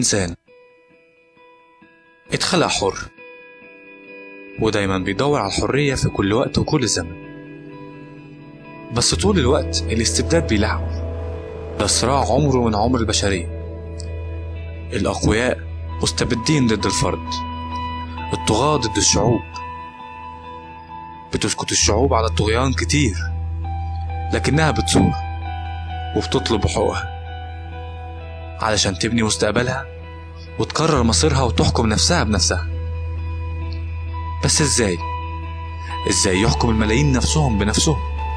الإنسان اتخلق حر، ودايما بيدور على الحرية في كل وقت وكل زمن. بس طول الوقت الاستبداد بيلحقه. ده صراع عمره من عمر البشرية. الأقوياء مستبدين ضد الفرد، الطغاة ضد الشعوب. بتسكت الشعوب على الطغيان كتير، لكنها بتصور وبتطلب حقوقها علشان تبني مستقبلها وتقرر مصيرها وتحكم نفسها بنفسها. بس ازاي يحكم الملايين نفسهم بنفسهم؟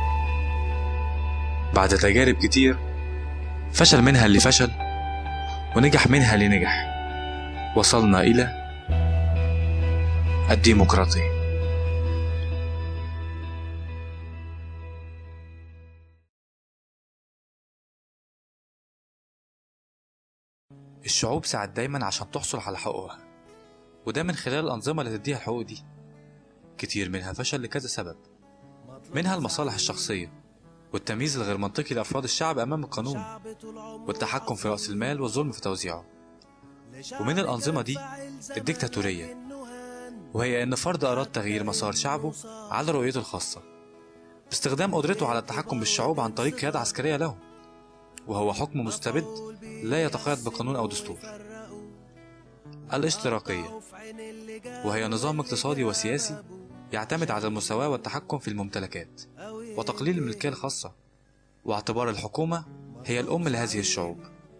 بعد تجارب كتير فشل منها اللي فشل ونجح منها اللي نجح، وصلنا إلى الديمقراطية. الشعوب سعت دايما عشان تحصل على حقوقها، وده من خلال الأنظمة اللي تديها الحقوق دي. كتير منها فشل لكذا سبب، منها المصالح الشخصية والتمييز الغير منطقي لأفراد الشعب أمام القانون والتحكم في رأس المال والظلم في توزيعه. ومن الأنظمة دي الديكتاتورية، وهي إن فرد أراد تغيير مسار شعبه على رؤيته الخاصة باستخدام قدرته على التحكم بالشعوب عن طريق قيادة عسكرية لهم، وهو حكم مستبد لا يتقيد بقانون أو دستور. الاشتراكية، وهي نظام اقتصادي وسياسي يعتمد على المساواة والتحكم في الممتلكات وتقليل الملكية الخاصة، واعتبار الحكومة هي الأم لهذه الشعوب.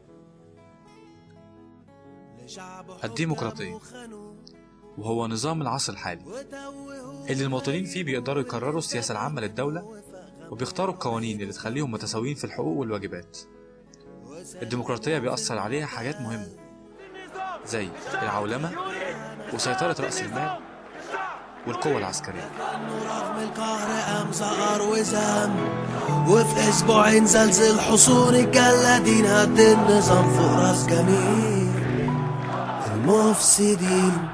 الديمقراطية، وهو نظام العصر الحالي اللي المواطنين فيه بيقدروا يقرروا السياسة العامة للدولة وبيختاروا القوانين اللي تخليهم متساويين في الحقوق والواجبات. الديمقراطية بيأثر عليها حاجات مهمة زي العولمة وسيطرة رأس المال والقوة العسكرية. رغم القهر قام زقر وزهم، وفي اسبوعين زلزل حصون الجلادين هد النظام فوق راس جميع المفسدين.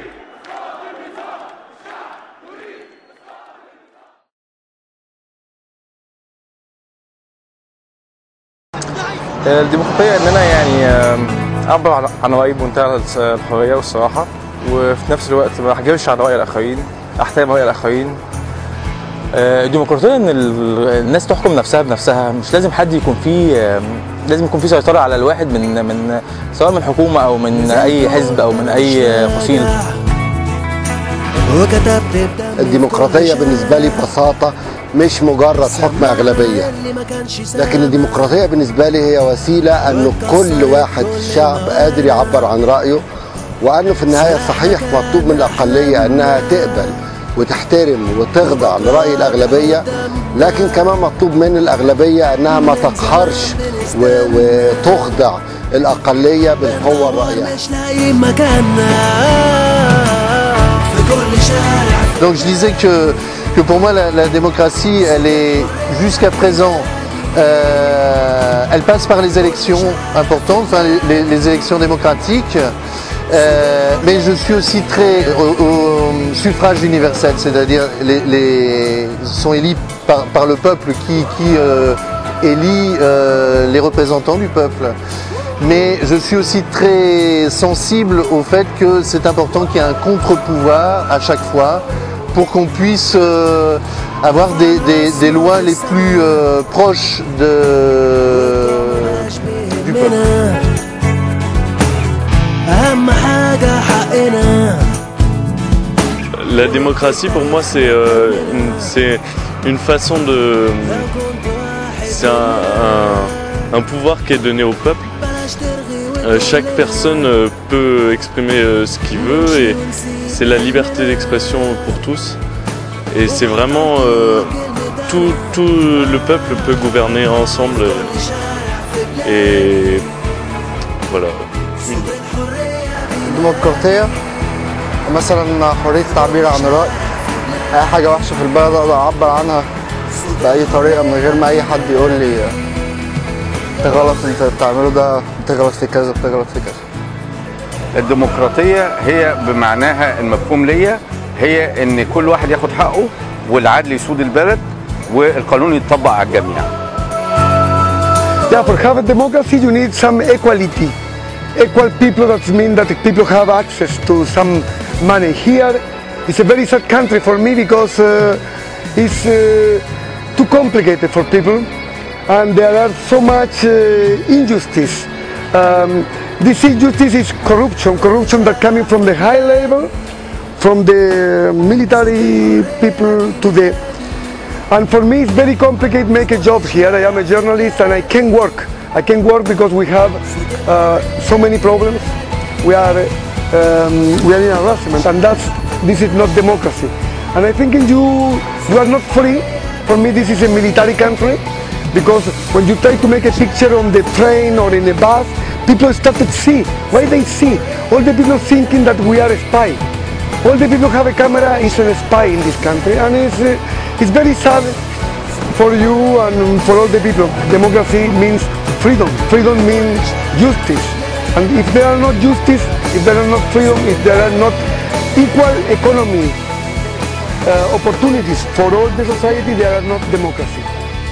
الديمقراطية ان انا يعني اعبر عن رأيي بمنتهى الحرية والصراحة، وفي نفس الوقت ما احجرش على رأي الآخرين، احترم رأي الآخرين. الديمقراطية ان الناس تحكم نفسها بنفسها، مش لازم حد يكون فيه، لازم يكون فيه سيطرة على الواحد من سواء من حكومة او من اي حزب او من اي فصيل. الديمقراطية بالنسبة لي ببساطة مش مجرد حكم أغلبية، لكن الديمقراطية بالنسبة لي هي وسيلة أنه كل واحد في الشعب قادر يعبر عن رأيه، وأنه في النهاية صحيح مطلوب من الأقلية أنها تقبل وتحترم وتخضع لرأي الأغلبية، لكن كمان مطلوب من الأغلبية أنها ما تقهرش وتخضع الأقلية بالقوة الرأيها. Donc je disais que pour moi la démocratie, elle est jusqu'à présent, elle passe par les élections importantes, enfin les élections démocratiques, mais je suis aussi très au suffrage universel, c'est-à-dire sont élus par le peuple qui élit les représentants du peuple. Mais je suis aussi très sensible au fait que c'est important qu'il y ait un contre-pouvoir à chaque fois pour qu'on puisse avoir des lois les plus proches du peuple. La démocratie pour moi c'est une façon de... c'est un pouvoir qui est donné au peuple. Chaque personne peut exprimer ce qu'il veut et c'est la liberté d'expression pour tous. Et c'est vraiment tout le peuple peut gouverner ensemble et voilà. الديمقراطية مثلا حرية التعبير عن الرأي، أي حاجة وحشة في البلد أقدر أعبر عنها بأي طريقة من غير ما أي حد يقول لي انت غلط، انت بتعمله ده، انت غلط في كذا، انت غلط في كذا. الديمقراطية هي بمعناها المفهوم ليا هي ان كل واحد ياخد حقه والعدل يسود البلد والقانون يتطبق على الجميع. Yeah, for have a democracy you need some equality. equal people, that means that people have access to some money. Here it's a very sad country for me because it's too complicated for people, and there are so much injustice. This injustice is corruption that coming from the high level, from the military people to the. And for me it's very complicated to make a job here. I am a journalist and I can't work. I can't work because we have so many problems. We are in harassment, and this is not democracy. And I think you are not free. For me this is a military country, because when you try to make a picture on the train or in a bus, people start to see. Why they see? All the people thinking that we are a spy. All the people who have a camera is a spy in this country, and it's very sad for you and for all the people. Democracy means freedom. Freedom means justice. And if there are not justice, if there are not freedom, if there are not equal economy opportunities for all the society, there are not democracy.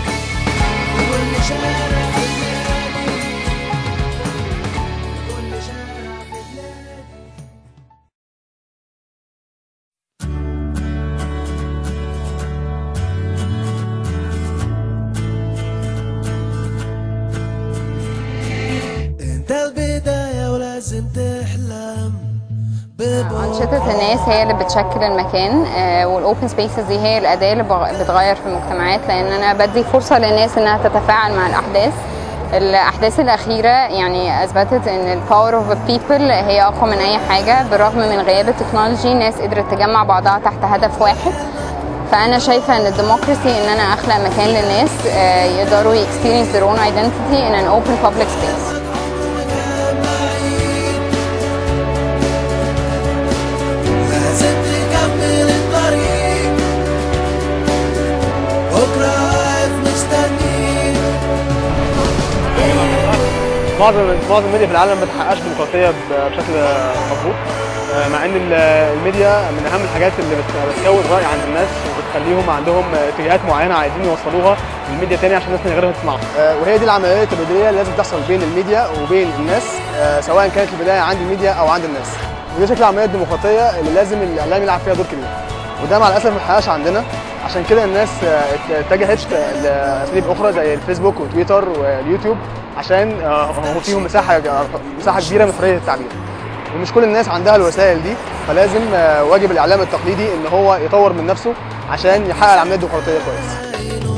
أنشطة الناس هي اللي بتشكل المكان، والأوبن سبيسز دي هي الأداة اللي بتغير في المجتمعات، لأن أنا بدي فرصة للناس إنها تتفاعل مع الأحداث الأخيرة يعني أثبتت إن الباور أوف بيبل هي أقوى من أي حاجة. بالرغم من غياب التكنولوجي الناس قدرت تجمع بعضها تحت هدف واحد. فأنا شايفة إن الديمقراطي إن أنا أخلق مكان للناس يقدروا experience their own identity in an open public space. معظم الميديا في العالم ما بتحققش ديمقراطيه بشكل مظبوط، مع ان الميديا من اهم الحاجات اللي بتكون راي عند الناس وبتخليهم عندهم اتجاهات معينه عايزين يوصلوها للميديا تاني عشان الناس من غيرها تسمعهم. وهي دي العمليه التبادليه اللي لازم تحصل بين الميديا وبين الناس، سواء كانت البدايه عند الميديا او عند الناس. ودي شكل العمليه الديمقراطيه اللي لازم الاعلام يلعب فيها دور كبير، وده مع الاسف ما اتحققش عندنا. عشان كده الناس اتجهت لاساليب اخرى زي الفيسبوك وتويتر واليوتيوب، عشان هو فيهم مساحه كبيره من حريه التعبير، ومش كل الناس عندها الوسائل دي. فلازم واجب الاعلام التقليدي ان هو يطور من نفسه عشان يحقق العمليه الديمقراطيه كويس.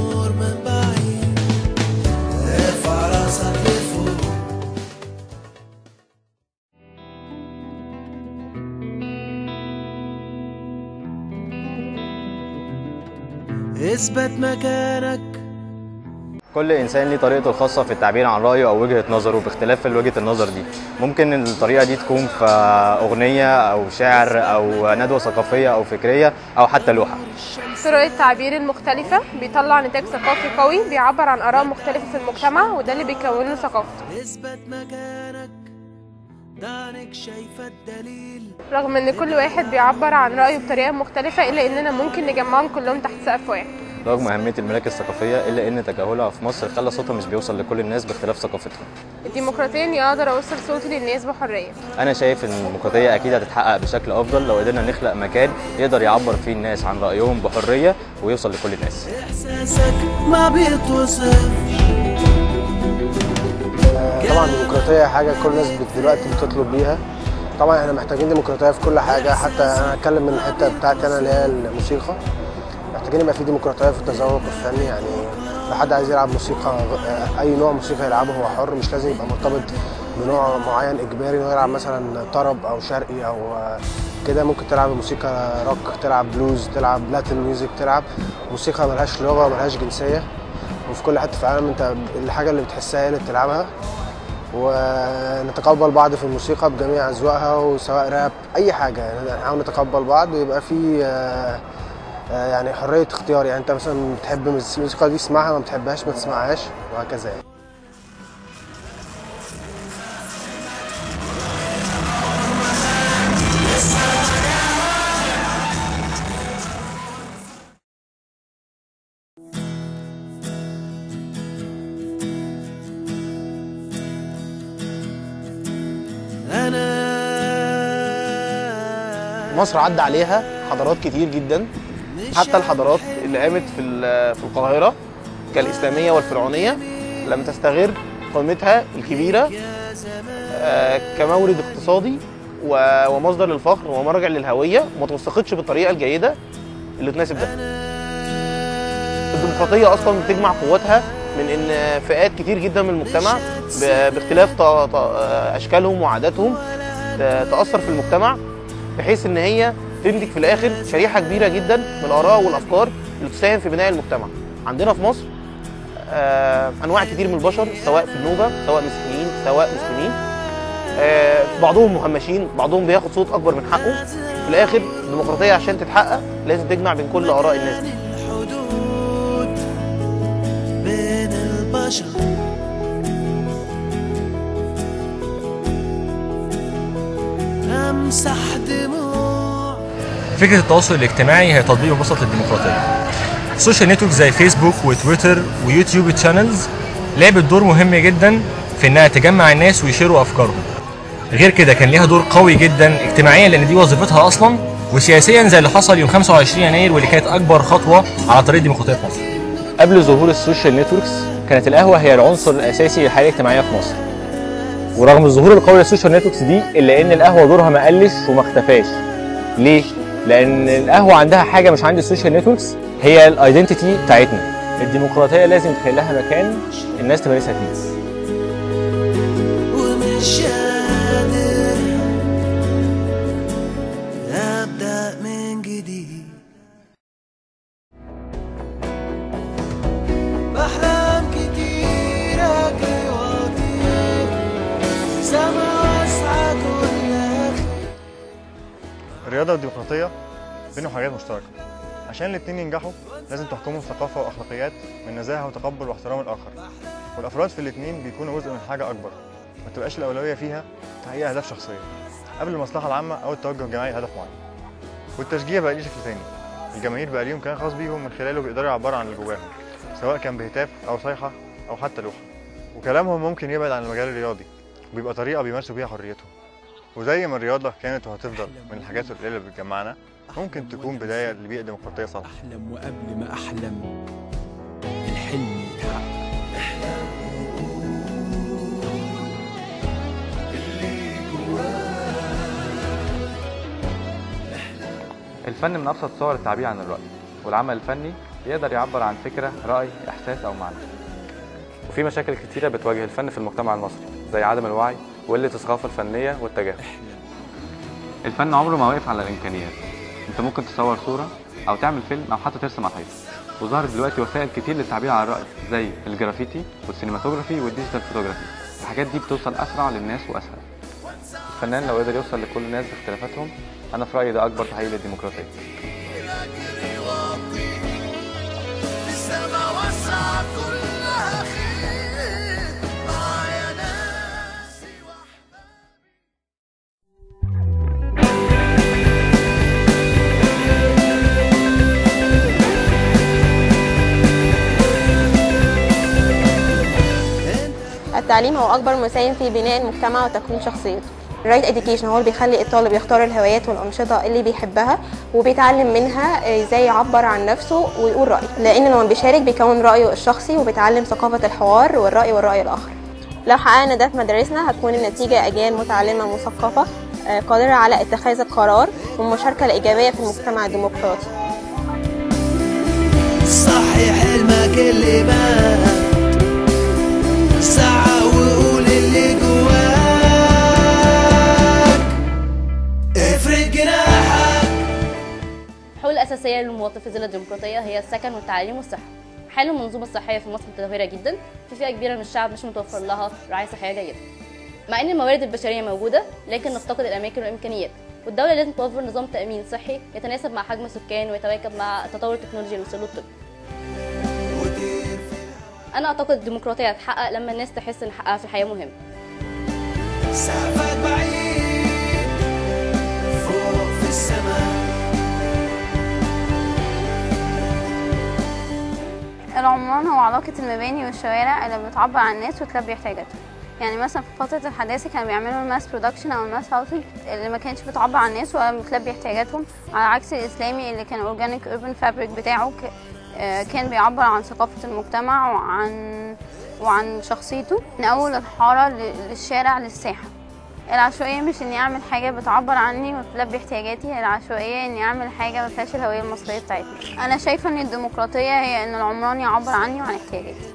اثبت مكانك. كل انسان ليه طريقته الخاصه في التعبير عن رايه او وجهه نظره، باختلاف وجهه النظر دي. ممكن الطريقه دي تكون في اغنيه او شعر او ندوه ثقافيه او فكريه او حتى لوحه. طرق التعبير المختلفه بيطلع نتاج ثقافي قوي بيعبر عن اراء مختلفه في المجتمع، وده اللي بيكون له ثقافته. اثبت مكانك، دعنك شايفه الدليل. رغم ان كل واحد بيعبر عن رايه بطريقه مختلفه، الا اننا ممكن نجمعهم كلهم تحت سقف واحد. رغم أهمية المراكز الثقافية إلا إن تجاهلها في مصر خلى صوتها مش بيوصل لكل الناس باختلاف ثقافتهم. الديمقراطية إني أقدر أوصل صوتي للناس بحرية. أنا شايف إن الديمقراطية أكيد هتتحقق بشكل أفضل لو قدرنا نخلق مكان يقدر يعبر فيه الناس عن رأيهم بحرية ويوصل لكل الناس. إحساسك ما بيتوصف. طبعا الديمقراطية حاجة كل الناس دلوقتي بتطلب بيها. طبعا احنا محتاجين ديمقراطية في كل حاجة، حتى أنا هتكلم من الحتة بتاعتي أنا اللي هي الموسيقى. محتاجين يبقى في ديمقراطيه في التذوق الفني، يعني لو حد عايز يلعب موسيقى اي نوع موسيقى يلعبه هو حر، مش لازم يبقى مرتبط بنوع معين اجباري انه يلعب مثلا طرب او شرقي او كده. ممكن تلعب موسيقى روك، تلعب بلوز، تلعب لاتين ميوزك، تلعب موسيقى ملهاش لغه وملهاش جنسيه، وفي كل حته في العالم انت الحاجه اللي بتحسها هي اللي بتلعبها. ونتقبل بعض في الموسيقى بجميع اذواقها، وسواء راب اي حاجه، يعني نحاول نتقبل بعض ويبقى في يعني حرية اختيار. يعني انت مثلا بتحب الموسيقى دي اسمعها، ما بتحبهاش ما تسمعهاش، وهكذا يعني. مصر عدى عليها حضارات كتير جدا، حتى الحضارات اللي قامت في القاهرة كالإسلامية والفرعونية لم تستغل قيمتها الكبيرة كمورد اقتصادي ومصدر للفخر ومرجع للهوية، وما توثقتش بالطريقة الجيدة اللي تناسب ده. الديمقراطية أصلا بتجمع قوتها من إن فئات كتير جدا من المجتمع باختلاف أشكالهم وعاداتهم تأثر في المجتمع، بحيث إن هي تنتج في الآخر شريحة كبيرة جدا من الآراء والأفكار اللي تساهم في بناء المجتمع. عندنا في مصر أنواع كتير من البشر، سواء في النوبة سواء مسيحيين سواء مسلمين، بعضهم مهمشين، بعضهم بياخد صوت أكبر من حقه. في الآخر الديمقراطية عشان تتحقق لازم تجمع بين كل آراء الناس دي. بين البشر امسح دموع. فكرة التواصل الاجتماعي هي تطبيق مبسط للديمقراطية. السوشيال نتورك زي فيسبوك وتويتر ويوتيوب تشانلز لعبت دور مهم جدا في انها تجمع الناس ويشيروا افكارهم. غير كده كان ليها دور قوي جدا اجتماعيا لان دي وظيفتها اصلا، وسياسيا زي اللي حصل يوم 25 يناير واللي كانت اكبر خطوة على طريق الديمقراطية في مصر. قبل ظهور السوشيال نتوركس كانت القهوة هي العنصر الاساسي للحياة الاجتماعية في مصر. ورغم الظهور القوي للسوشيال نتوركس دي الا ان القهوة دورها ما قلش وما اختفاش. ليه؟ لان القهوة عندها حاجة مش عند السوشيال نتوركس، هي الايدنتيتي بتاعتنا. الديمقراطية لازم تخلي لها مكان الناس تمارسها فيه. ومش قادر ابدا من جديد، بحلم كتير اجري واطير سما واسعة كل اخر. الرياضة والديمقراطية بينهم حاجات مشتركة. عشان الاتنين ينجحوا لازم تحكمهم ثقافة وأخلاقيات من نزاهة وتقبل واحترام الآخر، والأفراد في الاتنين بيكونوا جزء من حاجة أكبر، ما تبقاش الأولوية فيها تحقيق أهداف شخصية قبل المصلحة العامة أو التوجه الجماعي لهدف معين. والتشجيع بقى ليه شكل تاني، الجماهير بقى ليهم كيان خاص بيهم من خلاله بيقدروا يعبروا عن اللي جواهم، سواء كان بهتاف أو صيحة أو حتى لوحة، وكلامهم ممكن يبعد عن المجال الرياضي وبيبقى طريقة بيمارسوا بيها حريتهم. وزي ما الرياضة كانت وهتفضل من الحاجات القليلة اللي بتجمعنا، ممكن تكون بداية لبيئة ديمقراطية صالحة. أحلم وقبل ما أحلم الحلم يتحقق. الفن من أبسط صور التعبير عن الرأي، والعمل الفني يقدر يعبر عن فكرة، رأي، إحساس أو معنى. وفي مشاكل كتيرة بتواجه الفن في المجتمع المصري زي عدم الوعي وقلة الثقافة الفنية والتجاهل. الفن عمره ما واقف على الإمكانيات، أنت ممكن تصور صورة أو تعمل فيلم أو حتى ترسم على الحيطة. وظهرت دلوقتي وسائل كتير للتعبير عن الرأي زي الجرافيتي والسينماتوجرافي والديجيتال فوتوغرافي. الحاجات دي بتوصل أسرع للناس وأسهل. الفنان لو قدر يوصل لكل الناس باختلافاتهم، أنا في رأيي ده أكبر تحقيق للديمقراطية. التعليم هو أكبر مساهم في بناء المجتمع وتكوين شخصيته. الرايت اديوكيشن هو اللي بيخلي الطالب يختار الهوايات والأنشطة اللي بيحبها وبيتعلم منها ازاي يعبر عن نفسه ويقول رأيه، لأن لما بيشارك بيكون رأيه الشخصي وبيتعلم ثقافة الحوار والرأي الآخر. لو حققنا ده في مدارسنا هتكون النتيجة أجيال متعلمة مثقفة قادرة على اتخاذ القرار والمشاركة الإيجابية في المجتمع الديمقراطي. صحي حلمك اللي بان ساعة وقول اللي جواك، افرد جناحك. الحلول الأساسية للمواطن في ظل الديمقراطية هي السكن والتعليم والصحة. حال المنظومة الصحية في مصر متدهورة جدا، في فئة كبيرة من الشعب مش متوفر لها رعاية صحية جيدة. مع إن الموارد البشرية موجودة لكن نفتقد الأماكن والإمكانيات، والدولة لازم توفر نظام تأمين صحي يتناسب مع حجم السكان ويتواكب مع تطور التكنولوجيا اللي وصل له الطب. أنا أعتقد الديمقراطية هتحقق لما الناس تحس إن حقها في الحياة مهم. سقفك بعيد فوق في السماء. العمران هو علاقة المباني والشوارع اللي بتعبر عن الناس وتلبي احتياجاتهم. يعني مثلا في فترة الحداثة كانوا بيعملوا الماس برودكشن أو الماس هاوسنج اللي ما كانش بتعبر عن الناس ولا بتلبي احتياجاتهم، على عكس الإسلامي اللي كان أورجانيك أوربن فابريك بتاعه كان بيعبر عن ثقافة المجتمع وعن شخصيته، من أول الحارة للشارع للساحة. العشوائية مش إني أعمل حاجة بتعبر عني وتلبي احتياجاتي، العشوائية إني أعمل حاجة ما فيهاش الهوية المصرية بتاعتنا. أنا شايفة إن الديمقراطية هي إن العمران يعبر عني وعن احتياجاتي.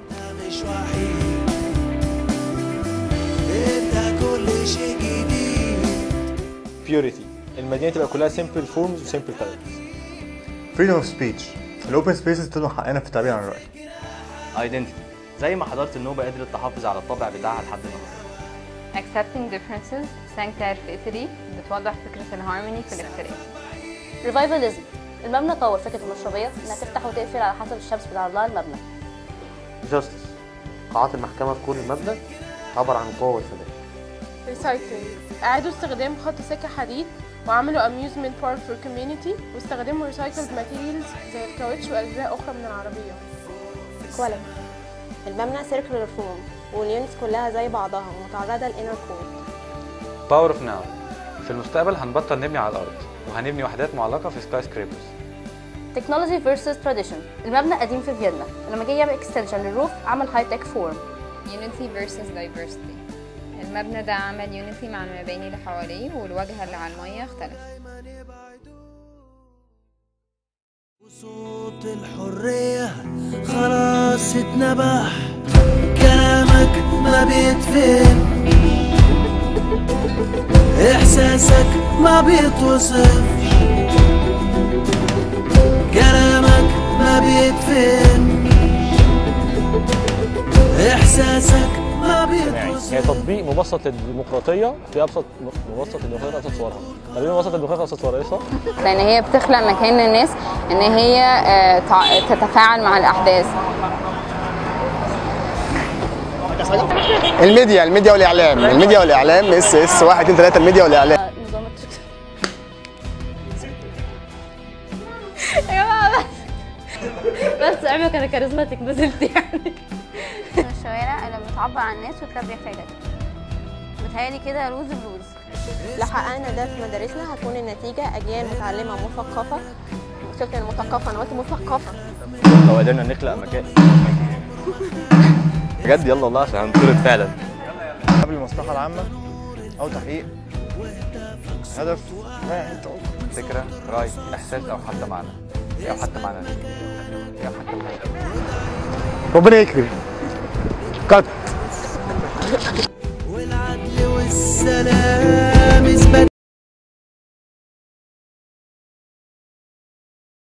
بيوريتي، المدينة تبقى كلها سيمبل فورمز وسيمبل كلرز. فريدم اوف سبيتش، الاوبن سبيسز تضمن حقنا في التعبير عن الرأي. ايدنتيتي، زي ما حضاره النوبه قدرت تحافظ على الطابع بتاعها لحد النهارده. Accepting differences، sanctuary في إثري بتوضح فكرة الهارموني في الاختلاف. ريفايفاليزم، المبنى طور فكره المشربيه انها تفتح وتقفل على حسب الشمس بتعرض لها المبنى. جاستس، قاعات المحكمة في كل المبنى تعبر عن القوة والثبات. ريسايكلينج، أعادوا استخدام خط سكة حديد وعملوا أميوزمنت بارك فور كوميونيتي واستخدموا ريسايكلد ماتيريالز زي الكاوتش وأجزاء أخرى من العربية. كواليتي، المبنى سيركلر فورم واليونتس كلها زي بعضها ومتعرضة لإنر كود. باور اوف ناو، في المستقبل هنبطل نبني على الأرض وهنبني وحدات معلقة في سكاي سكريبرز. تكنولوجي فيرسز تراديشن، المبنى قديم في فيينا لما جه يعمل اكستنشن للروف عمل هاي تك فورم. يونيتي فيرسز دايفرستي، المبنى ده عمل يونيتي مع المباني اللي حواليه والواجهة اللي على المية اختلف. صوت الحرية خلاص اتنبح، كلامك ما بيتفهم، إحساسك ما بيتوصف، كلامك ما بيتفهم، إحساسك ما بيتوصف. هي تطبيق مبسط للديمقراطية في أبسط مبسط للديمقراطية في أبسط صورها. تقريبا مبسط للديمقراطية في أبسط صورها، إيه صح؟ لأن هي بتخلق مكان للناس إن هي تتفاعل مع الأحداث. الميديا والإعلام اس 1 2 3 الميديا والإعلام. يا جماعه بس اعملوا كده كاريزماتيك نزلت يعني. الشوارع اللي بتعبر عن الناس وتلبي احتياجاتهم. بتهيألي كده لوز بلوز. لو حققنا ده في مدارسنا هتكون النتيجة أجيال متعلمة مثقفة. شفت المثقفة، أنا قلت مثقفة. لو قدرنا نخلق مكان بجد يلا والله عشان هنطرد فعلا. قبل المصلحة العامة أو تحقيق هدف فكرة، رأي، إحساس أو حتى معنى ربنا يكرم. قط والعدل والسلام.